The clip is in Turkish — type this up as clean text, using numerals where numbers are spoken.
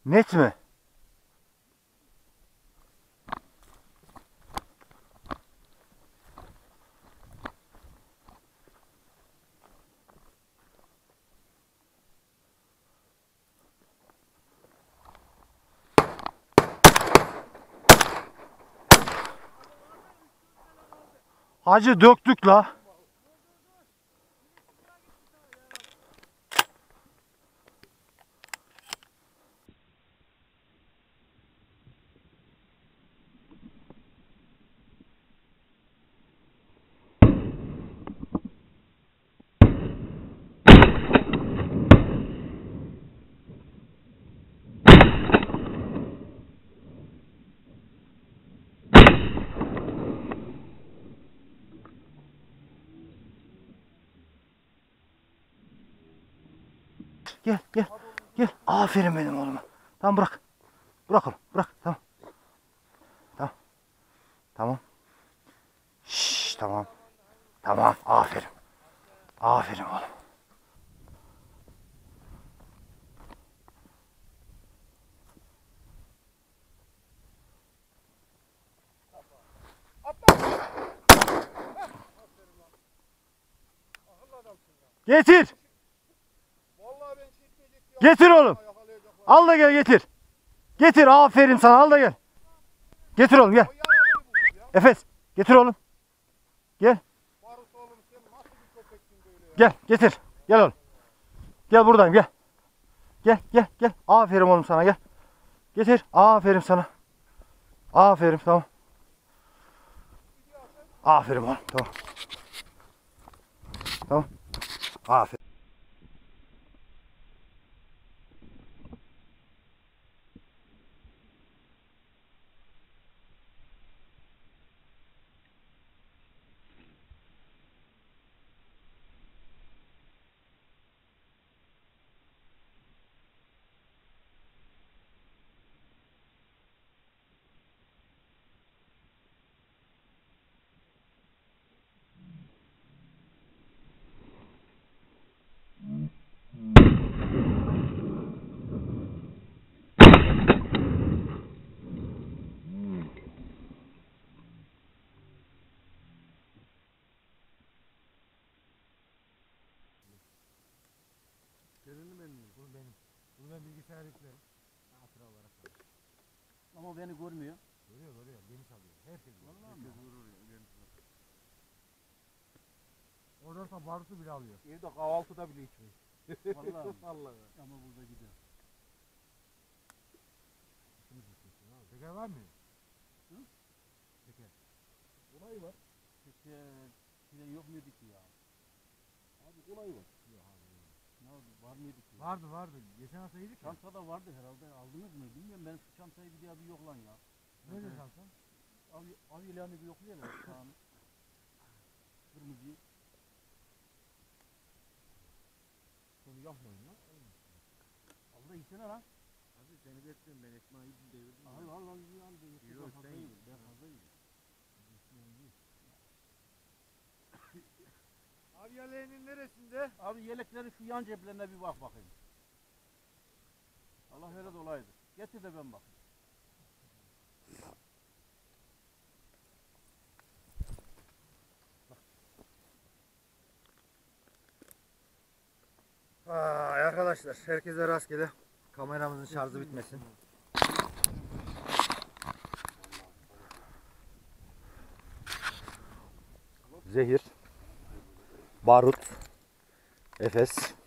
Net mi? Hacı döktük la. Gel gel gel. Aferin benim oğluma. Tamam bırak. Bırak oğlum bırak. Tamam. Tamam. Tamam. Şşş tamam. Tamam aferin. Aferin oğlum. Getir. Getir oğlum. Al da gel getir. Getir aferin sana al da gel. Getir oğlum gel. Efes getir oğlum. Gel. Gel getir. Gel oğlum. Gel buradayım gel. Gel gel gel. Aferin oğlum sana gel. Getir. Aferin sana. Aferin tamam. Aferin oğlum tamam. Tamam. Aferin. Görünüm benim. Bu benim. Bunu ben bilgisayar yüklerim. Hatıra olarak. Ama beni görmüyor. Görüyor. Beni çalıyor. Herkes görüyor. Vallahi Herkes vurur ya. Oradan da barutu bile alıyor. Evde kahvaltıda bile içmiyor. Vallahi. Vallahi. Ama burada gidiyor. Şeker var mı? Hı? Şeker. Kolay var. Şeker yok muydu ki ya? Abi kolay var. Yok abi. Ne oldu? Var mıydı ki? Vardı. Geçen hafta yedik ya. Çantada vardı herhalde. Aldınız mı? Bilmiyorum ben şu çantayı bir daha bir yoklan ya. Nerede çanta? Av ilanı bir yoklayalım. Tamam. Kırmızıyı. Bunu yapmayın lan. Allah içine lan. Abi seni bekliyorum ben ekmeği devirdim. Al. Yok sen Ben yedin. fazla yedim. Abi yeleğinin neresinde? Abi yeleklerin şu yan ceplerine bir bak bakayım. Allah öyle dolaydı. Getir de ben bak. Arkadaşlar herkese rastgele. Kameramızın şarjı bitmesin. Zehir, barut, Efes.